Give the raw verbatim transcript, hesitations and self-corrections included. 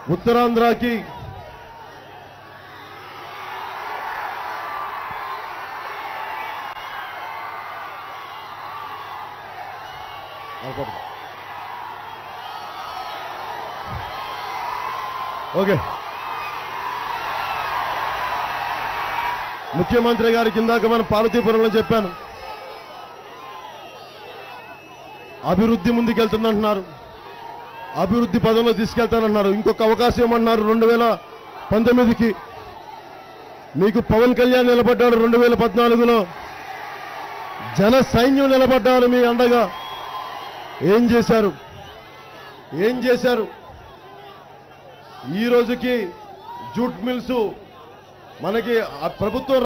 ఉత్తరాంధ్రకి okay ముఖ్యమంత్రి గారి కిందాక మన పార్వతీపురంలో చెప్పాను, అభివృద్ధి ముందుకెళ్తుందంటున్నారు, అభివృద్ధి పదంలో తీసుకెళ్తానంటున్నారు. ఇంకొక అవకాశం ఏమన్నారు, రెండు వేల పంతొమ్మిదికి మీకు పవన్ కళ్యాణ్ నిలబడ్డాడు, రెండు వేల పద్నాలుగులో జన సైన్యం నిలబడ్డారు మీ అండగా. ఏం చేశారు ఏం చేశారు ఈ రోజుకి జూట్ మిల్స్ మనకి ప్రభుత్వం